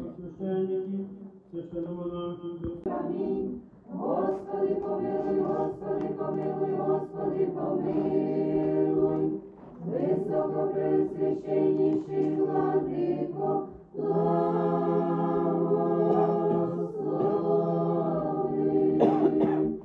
священників, священномонахів, Амінь. Господи, помилуй, Господи, помилуй, Господи, помилуй. Високопреосвященніший владико, благослови.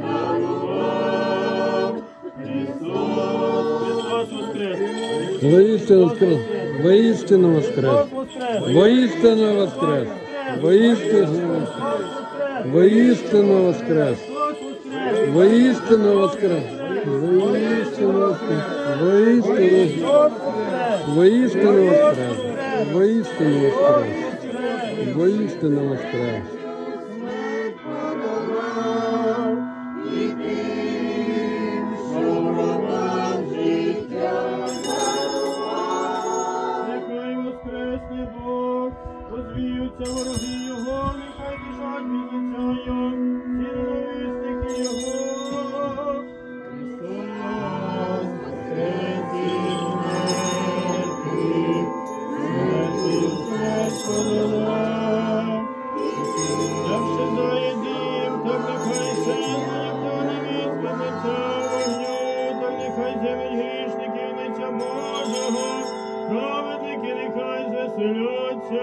дарував. Христос воскрес! Воістину воскрес! Воістину воскрес! Христос воскрес! Воістину воскрес! Воістину воскрес! Воістину воскрес! Воістину воскрес! Воістину воскрес! Воістину воскрес! Воістину воскрес! Воістину воскрес! Нехай воскресне Бог, розвіються вороги Його, нехай біжать від лиця Його, всі ненависники Його. Христос воскрес із мертвих, смертю смерть подолав. Як щезає дим, так нехай щезне, ніхто не візьме лиця вогню, так нехай з'явить грішників лиця Божого, праведники нехай звеселяться.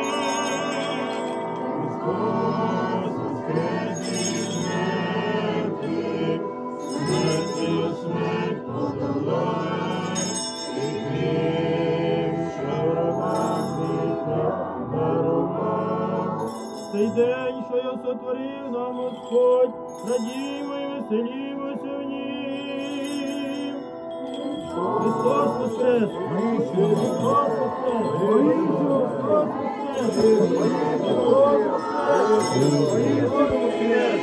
Христос воскрес із мертвих, смертю смерть подолав, і тим, що ворогам життя дарував. Цей день, що я сотворив нам Господь, радімо і веселімося в нім. Христос воскрес! Христос воскрес! Христос воскрес! Христос воскрес!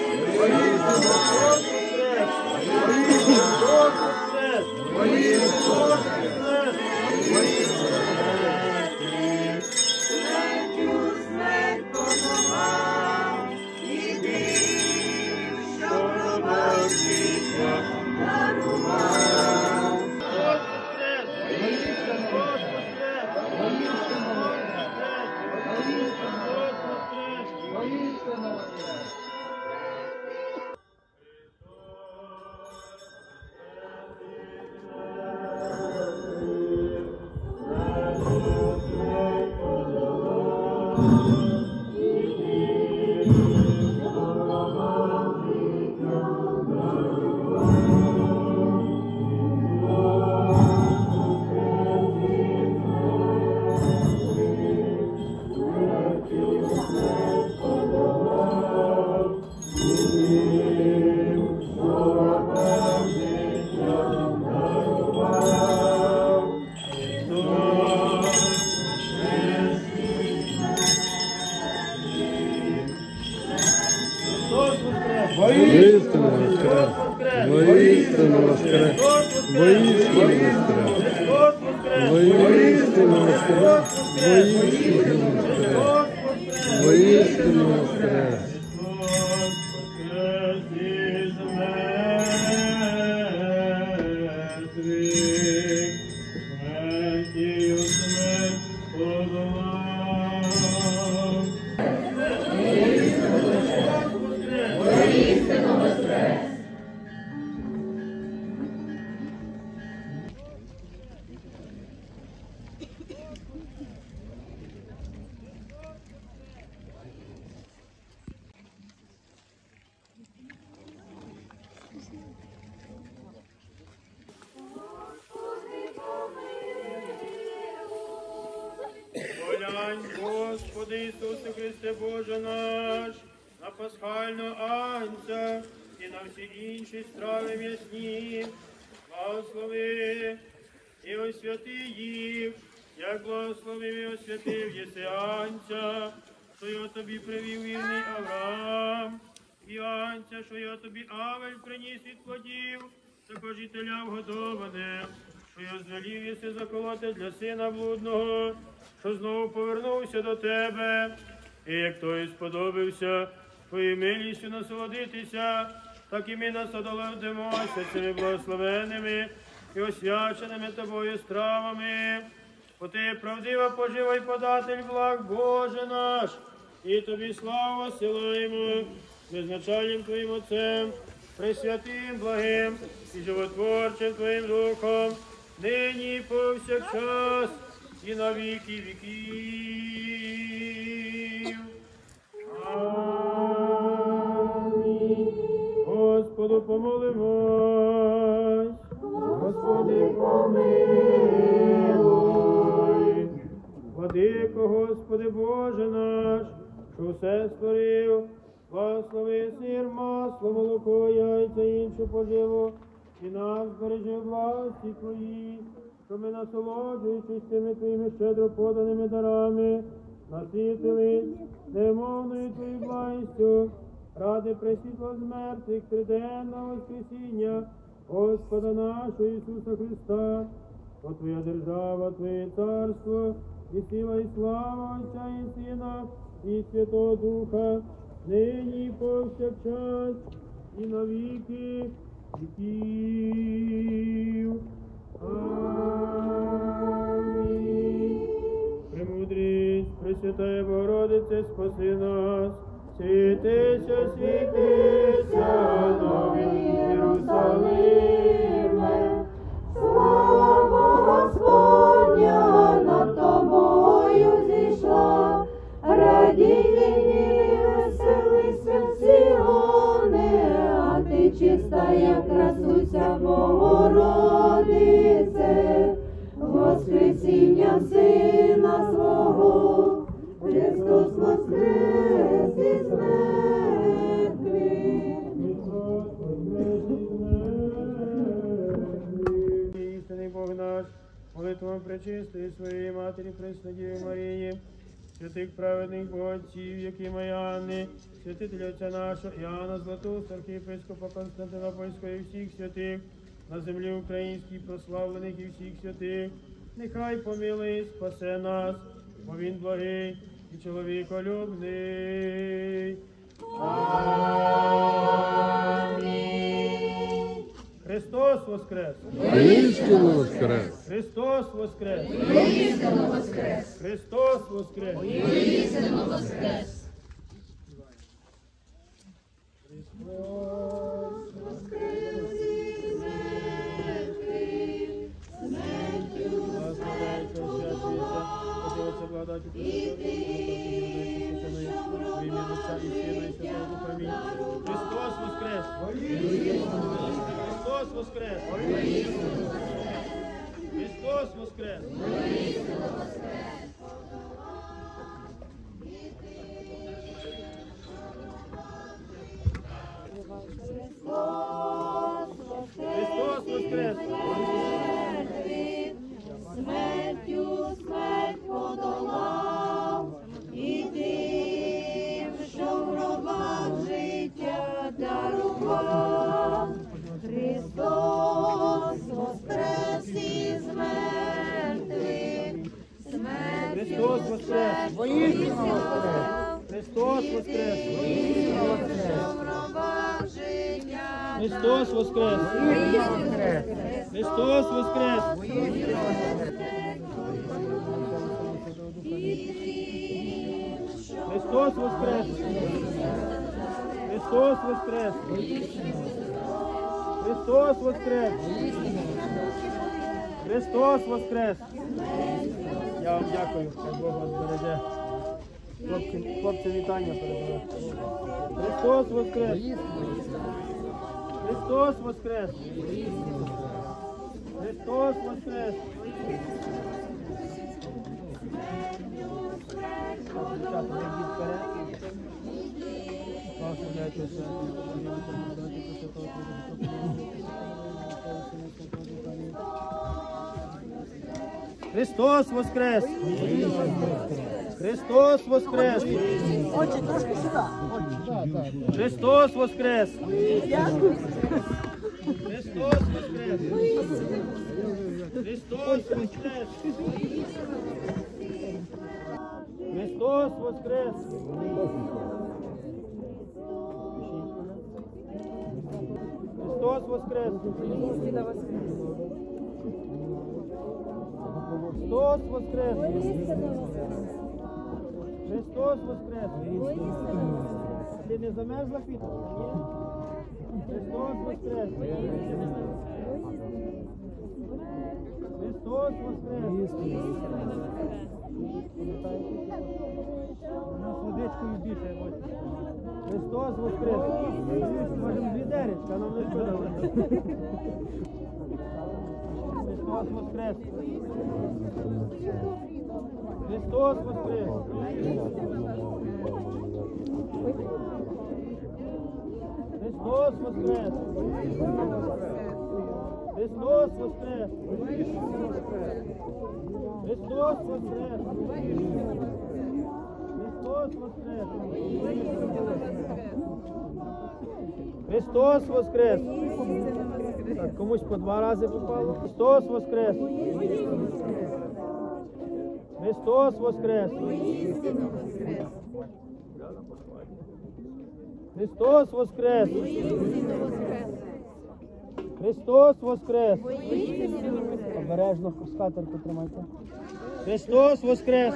Смертю смерть подолав, і тим, що гроба життя дарував. Воістину воскрес! Воістину воскрес! Воістину воскрес! Воістину воскрес! Воістину воскрес! Глянь, Господи Ісусе Христе Боже наш, на пасхального агнця і на всі інші страви м'ясні, благослови і освяти їх, як благословив і освятив єси агнця, що його тобі привів вірний Авраам, і агнця, що його тобі Авель приніс від плодів, також і теля вгодоване, що його звелів єси заколоти для сина блудного, що знову повернувся до тебе, і як той сподобався твоєю милістю насолодитися, так і ми насолодимося цими благословенними і освяченими тобою стравами. Бо ти правдива пожива й податель благ Боже наш, і тобі славу осилаємо, визначальним твоїм Отцем, пресвятим, благим і животворчим твоїм Духом, нині і повсякчас, і на віки віків. Амінь. Господи, Господу помолимось. Господи, помилуй. Владико, Господи Боже наш, що все створив, благослови сир, масло, молоко, яйця і іншу поживу, і нас збережи в власті Твої, що ми, насолоджуючись тими Твоїми щедро поданими дарами, наситились немовною Твоєю благістю, ради пресвітло з мертвих триденного воскресіння Господа нашого Ісуса Христа, бо Твоя держава, Твоє царство, і сила, і слава Отця і Сина, і Святого Духа, нині і повсякчас, і на віки віків. Амінь. Премудрість, Пресвятая Богородице, спаси нас. Світися, світися, новий Єрусалиме. Слава Господня над тобою зійшла, радій, веселися Сіоне, а ти чиста, як красуся Богородице, воскресіння Сина свого, Христос воскрес із мертвих. Істинний Бог наш, молитвами пречистої своєї Матері Преснодіви Марії, святих праведних Богатців, які Маяни, святителя Отця нашого Іоанна Златоуста, архієпископа Константинопольського і всіх святих, на землі українській прославлених і всіх святих, нехай помилує, спасе нас, бо Він благий і чоловіколюбний. Амінь. Христос воскрес! Воістину воскрес! Христос воскрес! Воістину воскрес! Христос воскрес! Воістину воскрес! Христос воскрес! Христос воскрес! Христос воскрес! Христос воскрес! Смертю смерть подолав, і тим, що в гробах життя дарував. Христос воскрес із мертвих, Христос воскрес! Христос воскрес! Христос воскрес! Христос воскрес! Христос воскрес! Христос воскрес! Христос воскрес! Христос воскрес! Я вам дякую, хай Бог вас береже. Хлопці, вітання передаю. Христос воскрес! Христос воскрес! Христос воскрес! Дівчата, ви йдіть вперед. Благословляйтеся. Христос воскрес! Христос воскрес! Христос воскрес! Христос воскрес! Христос воскрес! Христос воскрес! Христос воскрес! Христос воскрес! Христос воскрес! Ти не замерзла, Квітка? Ні? Христос воскрес! Христос воскрес! нас водичкою більше. Христос воскрес! Можемо відеречка, нам не шкода. Христос воскрес! Христос воскрес! Христос воскрес! Христос воскрес! Христос воскрес! Христос воскрес! Христос воскрес! Так, комусь по 2 рази попало. Христос воскрес! Христос воскрес! Христос воскрес! Христос воскрес! Обережно скатерку тримайте. Христос воскрес!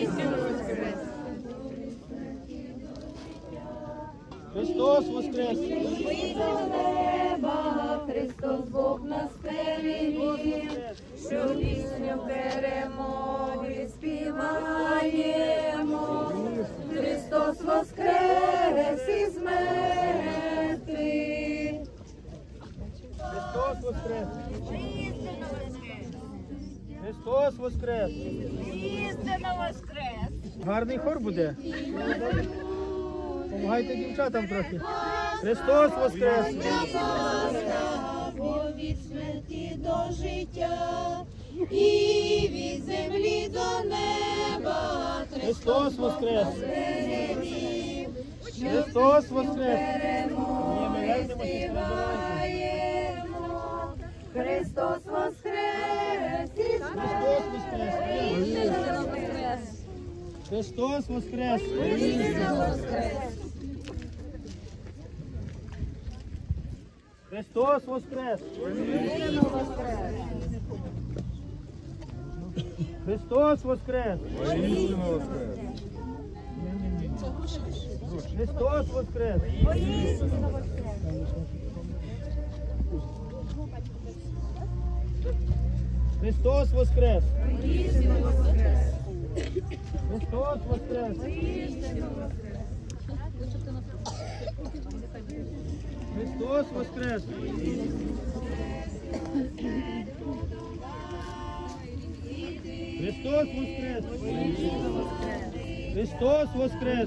Христос воскрес! Неба, Христос Бог нас переміг, що пісню перемоги співаємо. Христос воскрес із мертвих. Христос воскрес! Христос воскрес! Істинно воскрес! Гарний хор буде. Помагайте дівчатам трохи. Христос воскрес! Від смерті до життя і від землі до неба. Христос воскрес! Христос воскрес! Ні, ми вернемося, Співаємо. Христос воскрес! із Христос воскрес! Христос воскрес! Христос воскрес! Христос воскрес! Христос воскрес! Христос воскрес! Христос воскрес! Христос воскрес! Христос воскрес! Христос воскрес!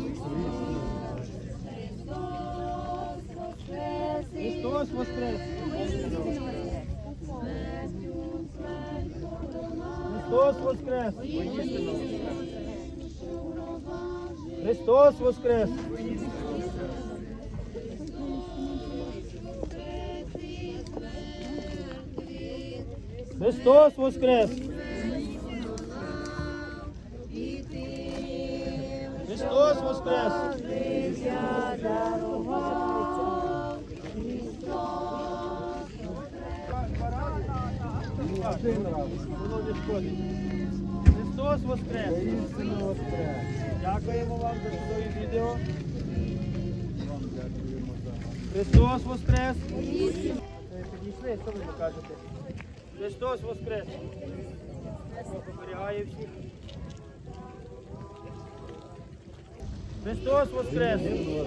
Христос воскрес! Христос воскрес! Христос воскрес! Христос воскрес! Христос воскрес! Воно не шкодить. Христос воскрес! Дякуємо вам за чудові відео. Христос воскрес! Підійшли, що ви покажете? Христос воскрес! Бог оберігає всіх. Христос воскрес!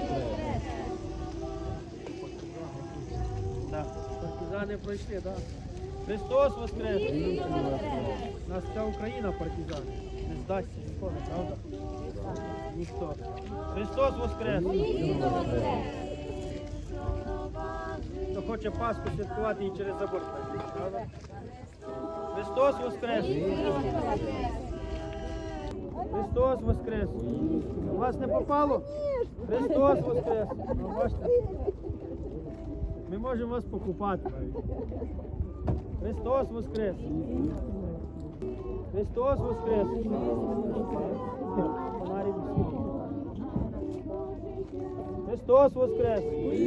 Так, партизани пройшли, так? Христос воскрес! У нас вся Україна партизани. Не здасться ніколи, правда? Ніхто. Христос воскрес! Хто хоче Пасху святкувати і через забор пройти, правда? Христос воскрес! Христос воскрес! У вас не попало? Христос воскрес! Ну, бачите? Ми можемо вас покупати. Христос воскрес! Христос воскрес! Фонарик всі. Христос воскрес!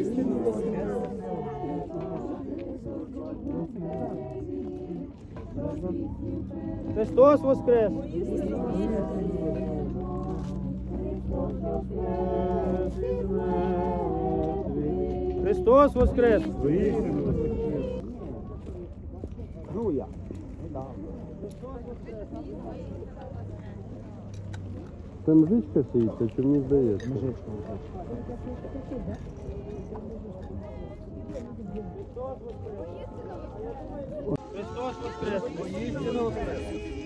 Христос воскрес! Христос воскрес! Це мжичка сіється, чи мені здається? Христос воскрес! Воістину воскрес!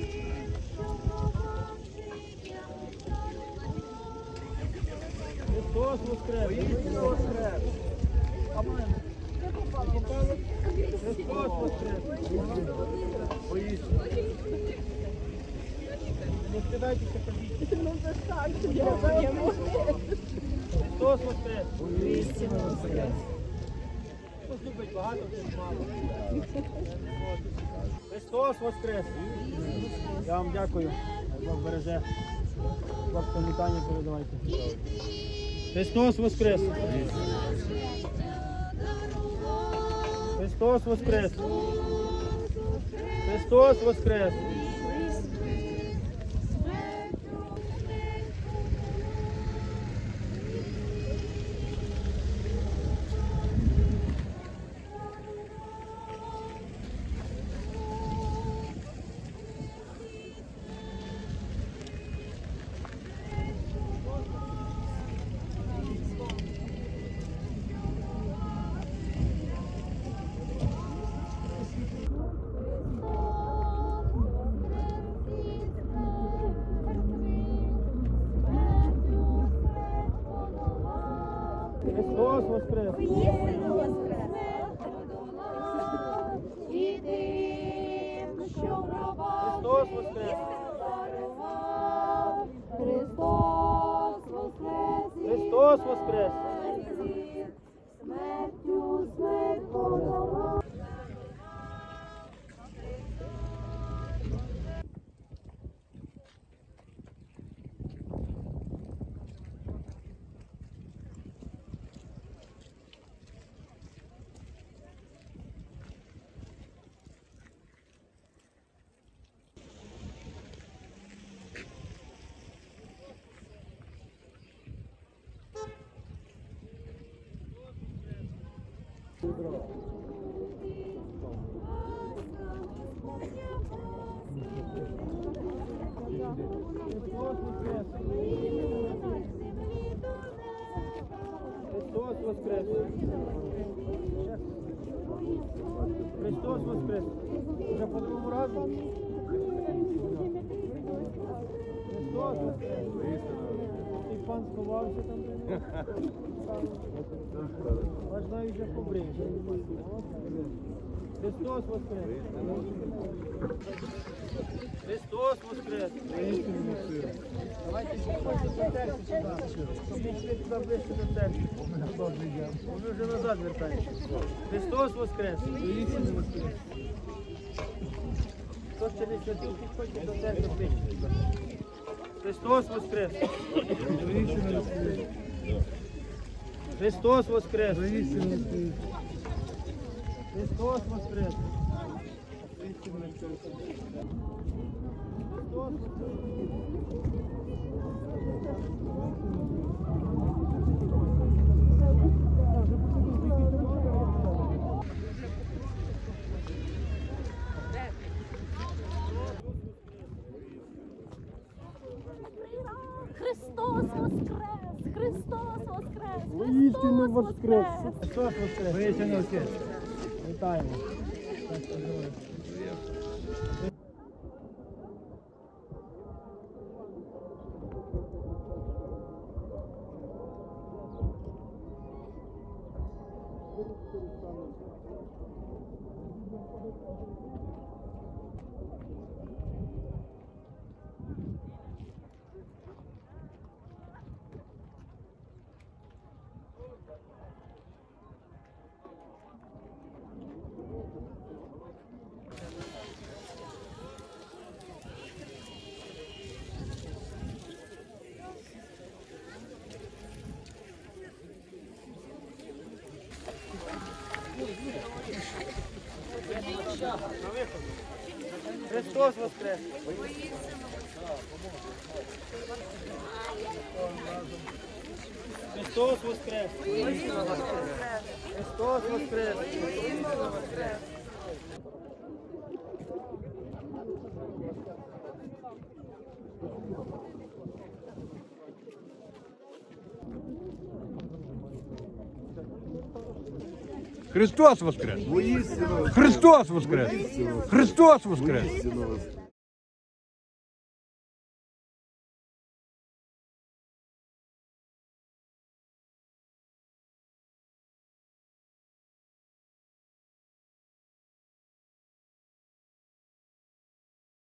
Христос воскрес! Воістину воскрес! Христос воскрес! Воістину! Не стидайтеся, ходіть! Христос воскрес! Воістину воскрес! Хтось любить багато, хтось мало. Христос воскрес! Я вам дякую. Бог береже. Хлопцям вітання передавайте. Христос воскрес! Христос воскрес! Христос воскрес! Христос воскрес! Воістину воскрес! І тим, що в гробах Христос воскрес! дарував. Христос воскрес! Христос воскрес! Смертю смерть подолав. Христос воскрес! Христос воскрес! Христос воскрес! Вже по другому разу? Христос воскрес! Цей пан сховався там. Ваш навіть вже побрив. Христос воскрес! Христос воскрес! Давайте підходьте до церкви сюди. Підійшли туди ближче до церкви. Ми вже назад вертаємося. Христос воскрес! Хто ще не святий, підходьте до церкви ближче. Христос воскрес! Христос воскрес! Христос воскрес! Христос воскрес! Христос воскрес! Воістину Христос воскрес! воскрес! Христос воскрес! Воістину воскрес! Вітаємо! Христос воскрес! Христос воскрес! Христос воскрес! Христос воскрес! Воістину Христос воскрес! Христос воскрес! воскрес!